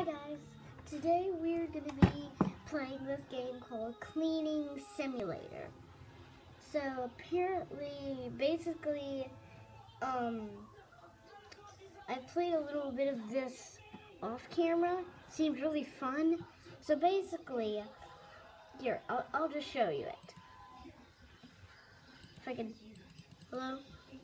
guys, today we're going to be playing this game called Cleaning Simulator. So apparently, basically, I played a little bit of this off camera. Seemed really fun. So basically, here, I'll just show you it. If I can, hello?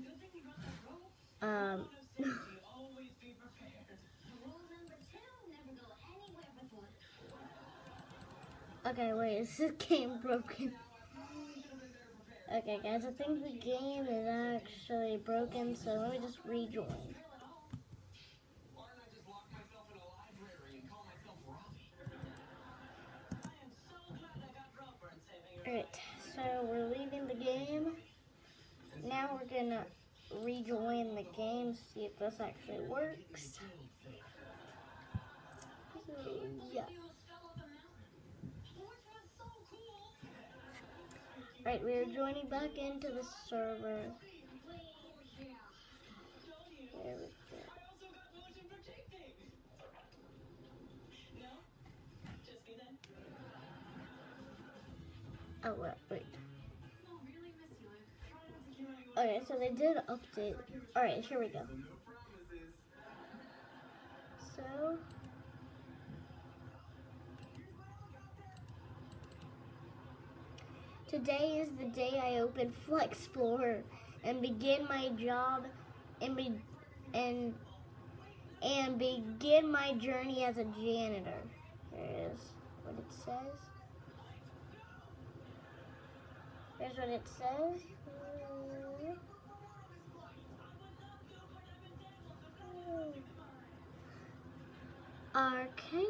Okay, wait, is this game broken? Okay, guys, I think the game is actually broken, so let me just rejoin. Alright, so we're leaving the game. Now we're gonna rejoin the game, see if this actually works. So, yeah. Alright, we're joining back into the server. There we go. Oh, wait. Okay, so they did update. Alright, here we go. So, today is the day I open Flexplorer and begin my job and begin my journey as a janitor. There is what it says. Here's what it says. Okay.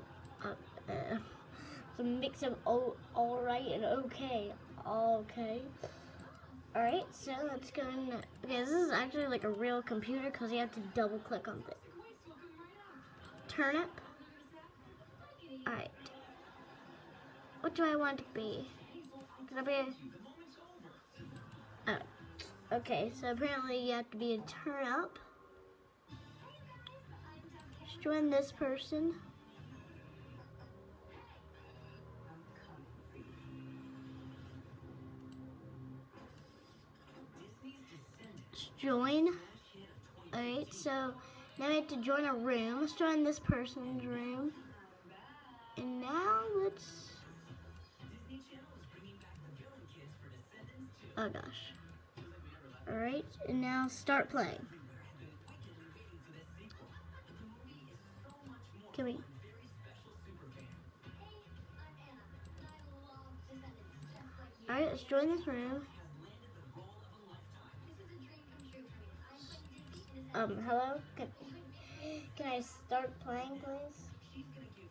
It's a mix of all right and okay. Okay. Alright, so let's go in. Okay, this is actually like a real computer because you have to double click on it. Turnip. Alright. What do I want to be? Can I be okay, so apparently you have to be a turnip. Just join this person. Join. Alright, so now we have to join a room. Let's join this person's room. And now let's... Oh gosh. Alright, and now start playing. Can we... Alright, let's join this room. Hello? Can I start playing, please?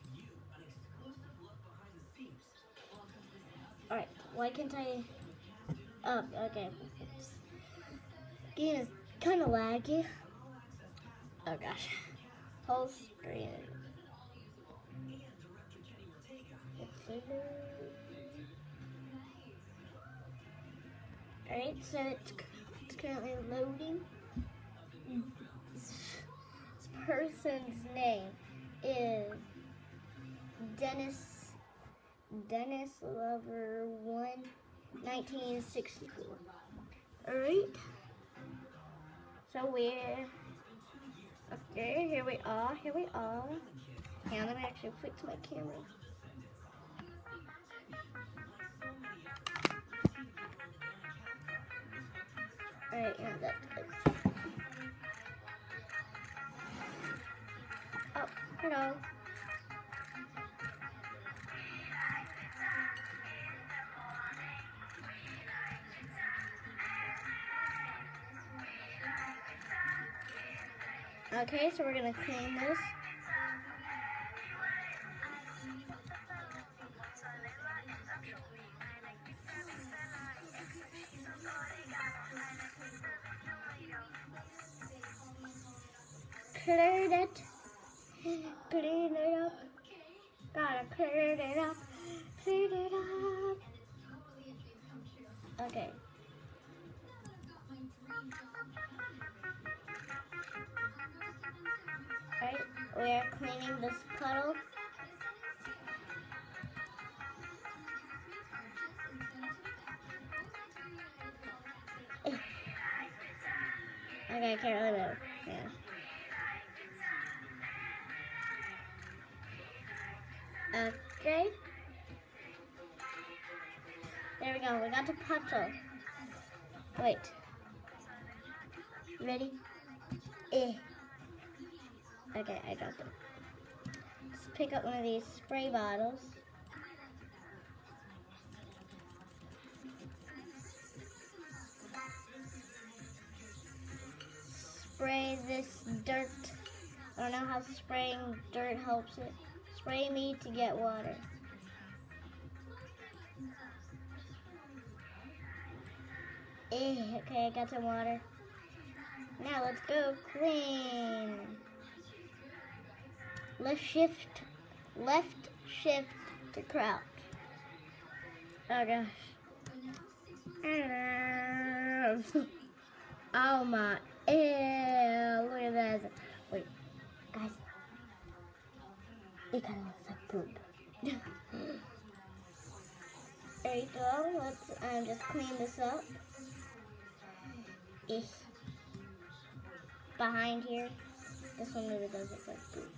Alright, why can't I... Oh, okay. Game is kind of laggy. Oh gosh. Whole screen. Alright, so it's currently loading. This person's name is Dennis Lover 1, 1964. Alright. So we're okay, here we are. Now let me actually fix my camera. Alright, now that's good. Oh, hello. Okay, so we're gonna clean this. Clean it. Clean it up. Gotta clean it up. Clean it up. Okay. Alright, we're cleaning this puddle. Okay, I can't really move. Yeah. Okay. There we go. We got the puddle. Wait. Ready? Okay, I got them. Let's pick up one of these spray bottles. Spray this dirt. I don't know how spraying dirt helps it. Spray me to get water. Okay, I got some water. Now let's go clean. Left shift to crouch. Oh gosh. Oh my, ew, look at that. Wait, guys, it kind of looks like poop. There you go, let's just clean this up. Behind here, this one really does look like poop.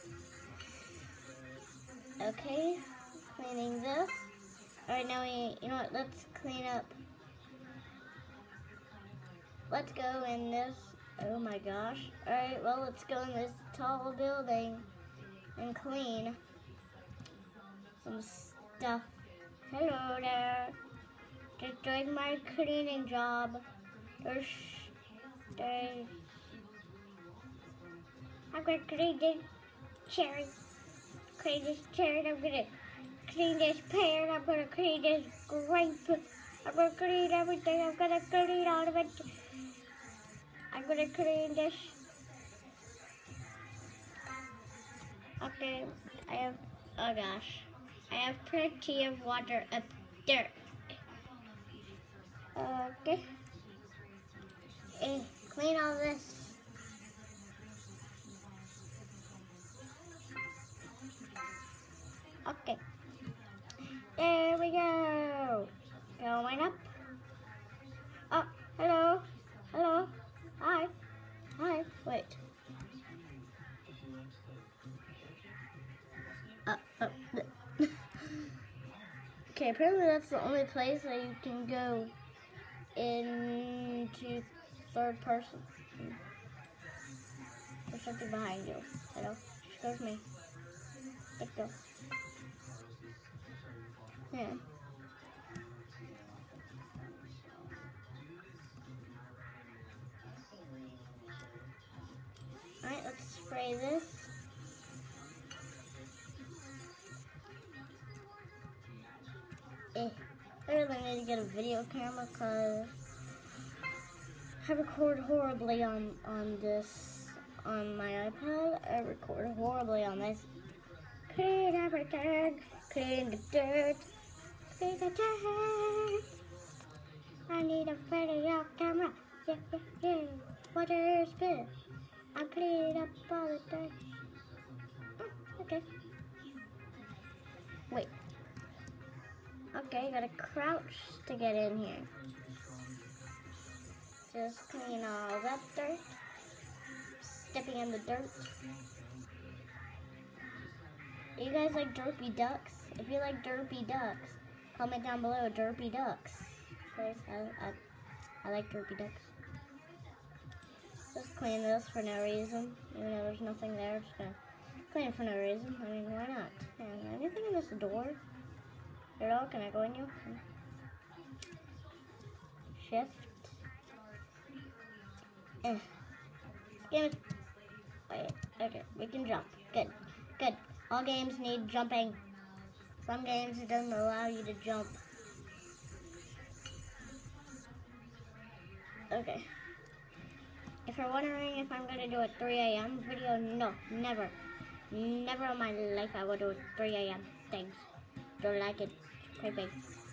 Okay, cleaning this. Alright, now you know what, let's clean up. Let's go in this, oh my gosh. Alright, well, let's go in this tall building and clean some stuff. Hello there. Just doing my cleaning job. I'm going to clean this cherry. Clean this cherry. I'm going to clean this pear. I'm going to clean this grape. I'm going to clean everything. I'm going to clean all of it. I'm going to clean this. Okay, I have, oh gosh. I have plenty of water up there. Okay. Clean all this. Okay. There we go. Going up. Oh, hello. Hello. Hi. Hi. Wait. Okay, apparently that's the only place that you can go into third person. There's something behind you. Hello? Excuse me. Let's go. Yeah. Alright, let's spray this. I really need to get a video camera because I record horribly on this, on my iPad. I record horribly on this. Clean everything, clean the dirt, clean the dirt. I need a video camera. Yeah, yeah, yeah. Water spill. I clean up all the dirt. Oh, okay. Wait. Okay, gotta crouch to get in here. Just clean all that dirt. Stepping in the dirt. You guys like derpy ducks? If you like derpy ducks, comment down below derpy ducks. Please, I like derpy ducks. Just clean this for no reason. Even though there's nothing there, just gonna clean it for no reason. I mean, why not? Yeah, anything in this door? At all? Can I go in you? Shift. Wait, okay, we can jump. Good, good. All games need jumping. Some games it doesn't allow you to jump. Okay. If you're wondering if I'm gonna do a 3 a.m. video, no, never. Never in my life I will do a 3 a.m. Thanks. Don't like it. Creepy.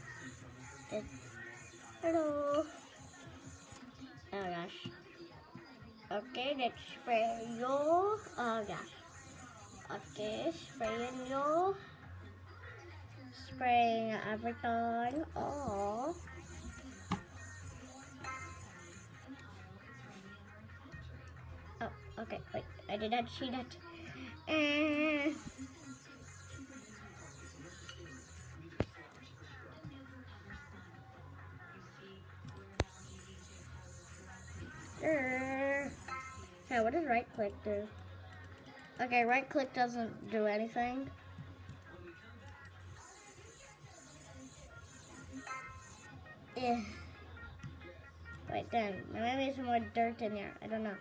Hello. Oh gosh. Okay, let's spray you. Oh gosh. Okay, spraying you. Spraying everything. Oh. Oh, okay, wait, I did not see that. Hey, what does right click do? Okay, right click doesn't do anything. Yeah. Wait, then, maybe some more dirt in there. I don't know.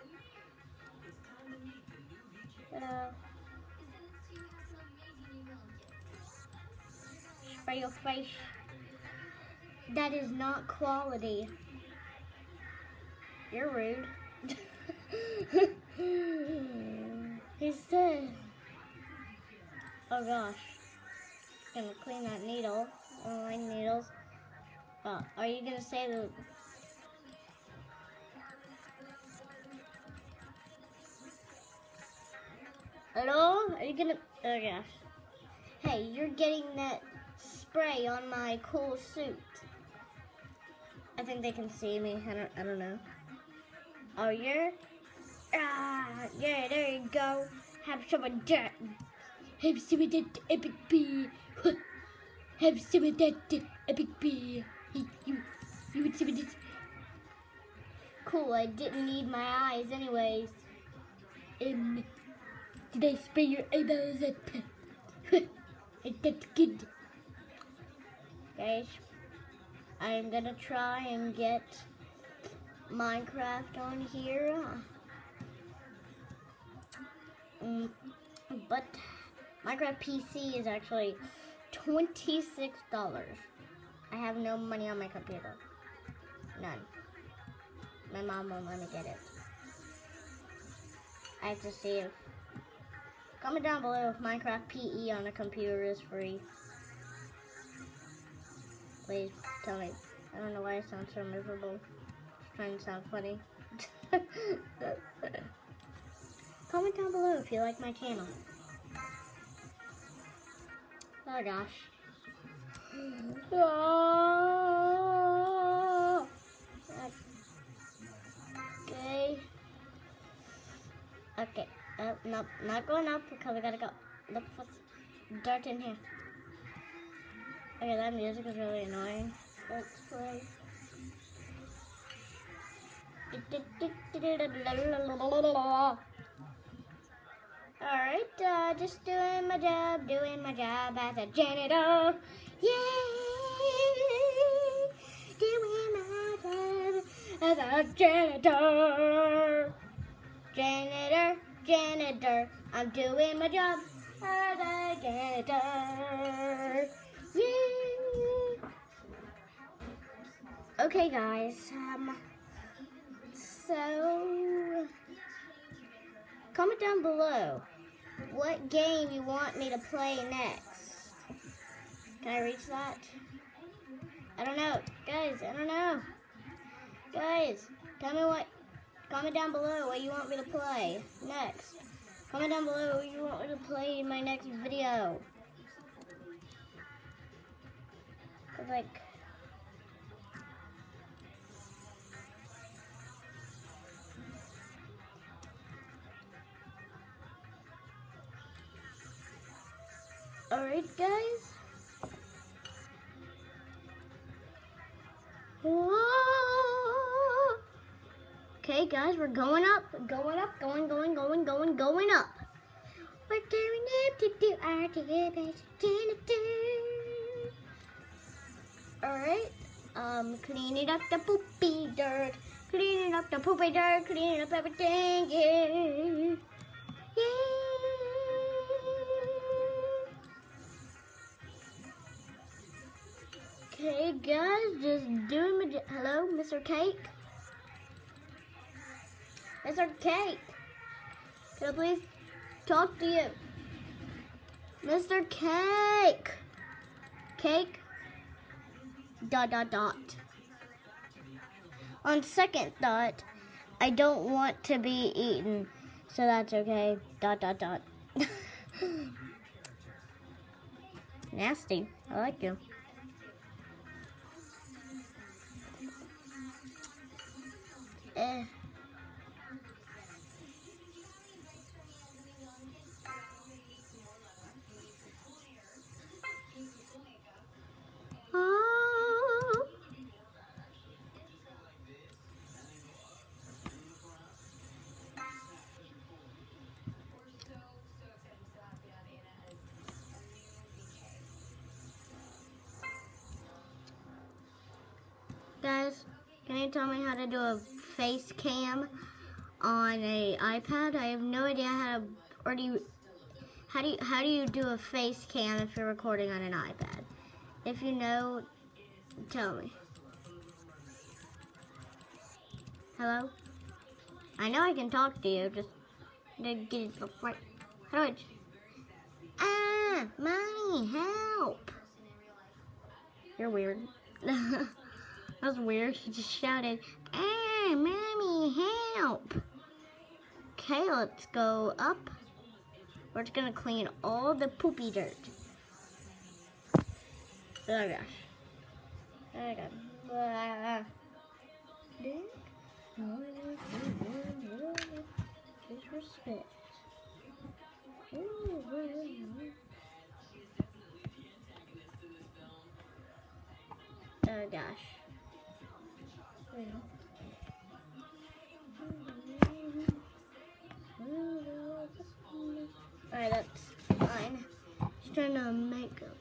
Spray your face. That is not quality. You're rude. He said, oh gosh. Gonna clean that needle. I don't like needles. Are you gonna say the... Hello? Are you gonna... Oh gosh. Hey, you're getting that spray on my cool suit. I think they can see me. I don't know. Oh, you're... yeah, there you go. Have some of that. Have some of that epic bee. Have some of that epic bee. You would some of this. Cool, I didn't need my eyes anyways. Did I spray your eyeballs up? That's good. Guys, I'm gonna try and get Minecraft on here. But Minecraft PC is actually $26. I have no money on my computer. None. My mom won't let me get it. I have to see if... Comment down below if Minecraft PE on a computer is free. Please tell me. I don't know why I sound so miserable. Just trying to sound funny. Comment down below if you like my channel. Oh gosh. Okay. Okay. Nope, not going up because we gotta go. Look what's dirt in here. Okay, that music is really annoying. Let's play. Alright, just doing my job as a janitor. Yay! Doing my job as a janitor. Janitor, I'm doing my job as a janitor. Yay! Okay, guys, so comment down below what game you want me to play next. Can I reach that? I don't know. Guys, I don't know. Guys, tell me what. Comment down below what you want me to play next. Comment down below what you want me to play in my next video. Cause like... Alright, guys. Whoa. Okay, guys, we're going up, going up, going up. We're going up to do our janitor. Alright, cleaning up the poopy dirt, cleaning up everything, yeah. Okay, guys, just doing my job. Hello, Mr. Cake? Mr. Cake, can I please talk to you? Mr. Cake. Cake. ... On second thought, I don't want to be eaten, so that's okay. ... Nasty. I like you. Eh. Oh. Guys, can you tell me how to do a face cam on a iPad? I have no idea how to, or how do you do a face cam if you're recording on an iPad? If you know, tell me. Hello? I know I can talk to you, just get it right. How do I? Ah, Mommy, help! You're weird. That was weird. She just shouted, "Ah, Mommy, help!" Okay, let's go up. We're just gonna clean all the poopy dirt. Oh gosh. Oh god. Disrespect. Oh gosh. Alright, that's fine. Just trying to make them.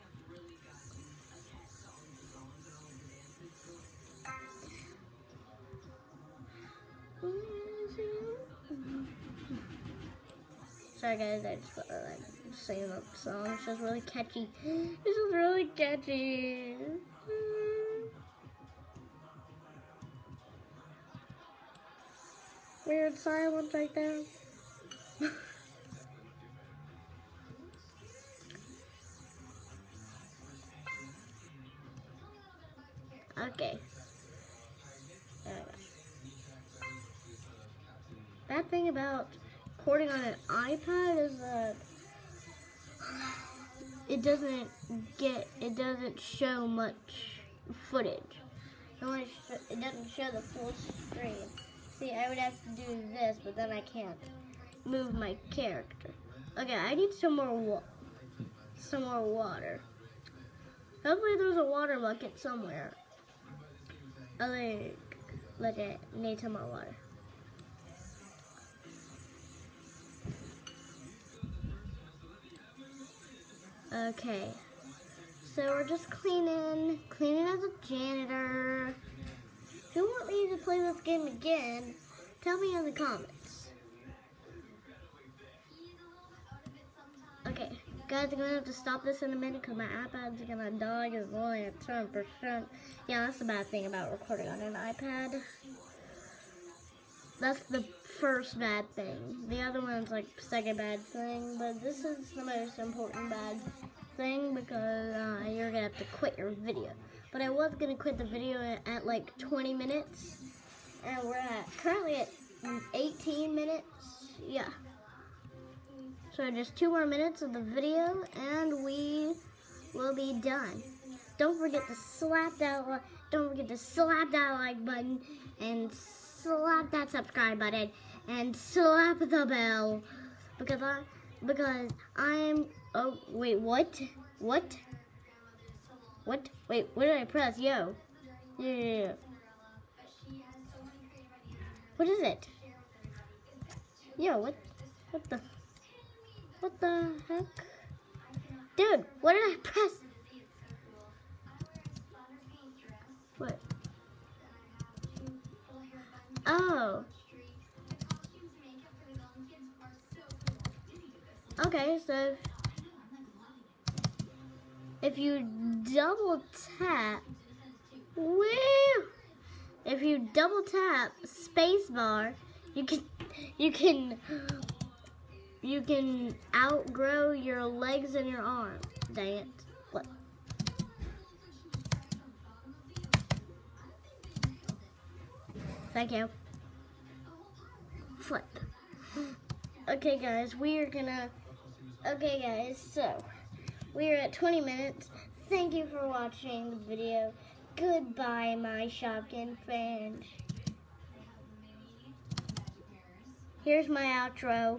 Sorry guys, I just like singing that song. It's just really catchy. This is really catchy. Weird silence right there. Okay. Bad thing about recording on an iPad is that it doesn't show much footage. It doesn't show the full screen. See, I would have to do this, but then I can't move my character. Okay, I need some more water. Hopefully there's a water bucket somewhere. I need some more water. Okay, so we're just cleaning as a janitor. If you want me to play this game again, tell me in the comments. Okay, guys, I'm gonna have to stop this in a minute because my iPad's gonna die. It's only at 10%. Yeah, that's the bad thing about recording on an iPad. That's the first bad thing. The other one's like second bad thing, but this is the most important bad thing because you're gonna have to quit your video. But I was gonna quit the video at like 20 minutes, and we're currently at 18 minutes. Yeah. So just 2 more minutes of the video, and we will be done. Don't forget to slap that like button and slap that subscribe button and slap the bell because I'm oh wait, what wait, what did I press? Yo, yeah. What is it? Yo, what the heck, dude? What did I press? What? Oh. Okay, so if you double tap, woo! If you double tap spacebar, you can outgrow your legs and your arms. Dang it! Flip. Thank you. Flip. Okay, guys, we are gonna Okay, guys, so we are at 20 minutes. Thank you for watching the video. Goodbye, my Shopkin fans. Here's my outro.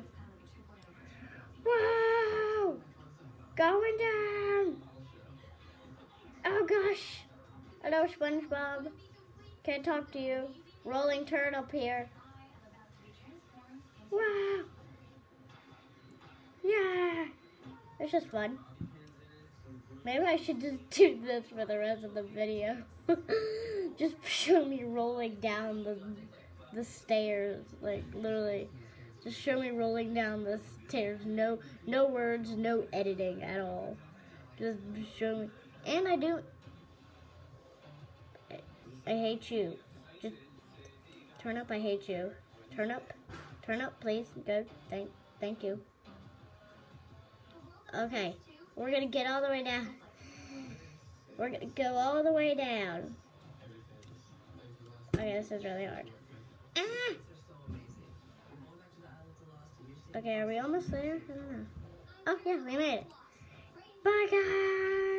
Wow! Going down! Oh gosh! Hello, SpongeBob. Can't talk to you. Rolling turn up here. Wow! Yeah! It's just fun. Maybe I should just do this for the rest of the video. Just show me rolling down the stairs. Like, literally. Just show me rolling down the stairs. No words, no editing at all. Just show me. And I do. I hate you. Just turn up, I hate you. Turn up, please. Good. Thank you. Okay, we're gonna get all the way down. We're gonna go all the way down. Okay, this is really hard. Ah! Okay, are we almost there? I don't know. Oh yeah, we made it. Bye guys!